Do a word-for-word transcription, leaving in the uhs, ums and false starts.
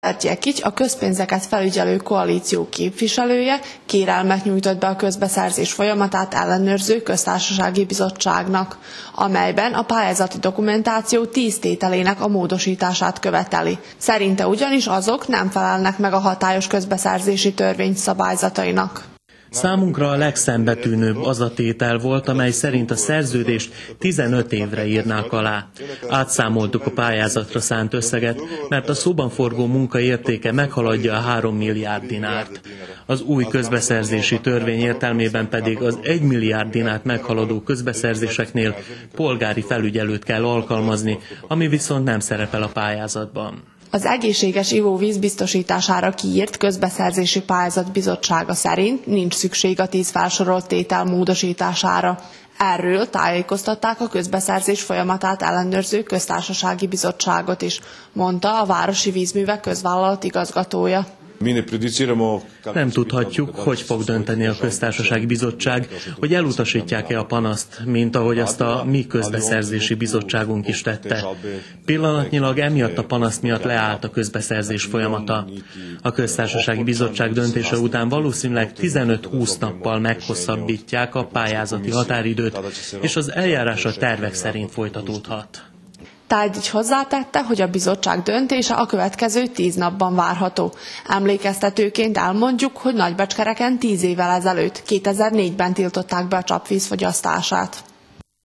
Ertjekics, a közpénzeket felügyelő koalíció képviselője kérelmet nyújtott be a közbeszerzés folyamatát ellenőrző köztársasági bizottságnak, amelyben a pályázati dokumentáció tíz tételének a módosítását követeli. Szerinte ugyanis azok nem felelnek meg a hatályos közbeszerzési törvény szabályzatainak. Számunkra a legszembetűnőbb az a tétel volt, amely szerint a szerződést tizenöt évre írnák alá. Átszámoltuk a pályázatra szánt összeget, mert a szóban forgó munka értéke meghaladja a három milliárd dinárt. Az új közbeszerzési törvény értelmében pedig az egy milliárd dinárt meghaladó közbeszerzéseknél polgári felügyelőt kell alkalmazni, ami viszont nem szerepel a pályázatban. Az egészséges ivóvíz biztosítására kiírt közbeszerzési pályázat bizottsága szerint nincs szükség a tíz felsorolt tétel módosítására. Erről tájékoztatták a közbeszerzés folyamatát ellenőrző köztársasági bizottságot is, mondta a Városi Vízművek Közvállalat igazgatója. Nem tudhatjuk, hogy fog dönteni a köztársasági bizottság, hogy elutasítják-e a panaszt, mint ahogy azt a mi közbeszerzési bizottságunk is tette. Pillanatnyilag emiatt a panasz miatt leállt a közbeszerzés folyamata. A köztársasági bizottság döntése után valószínűleg tizenöt-húsz nappal meghosszabbítják a pályázati határidőt, és az eljárás a tervek szerint folytatódhat. Tárgyics hozzátette, hogy a bizottság döntése a következő tíz napban várható. Emlékeztetőként elmondjuk, hogy Nagybecskereken tíz évvel ezelőtt, kétezer-négyben tiltották be a csapvíz fogyasztását.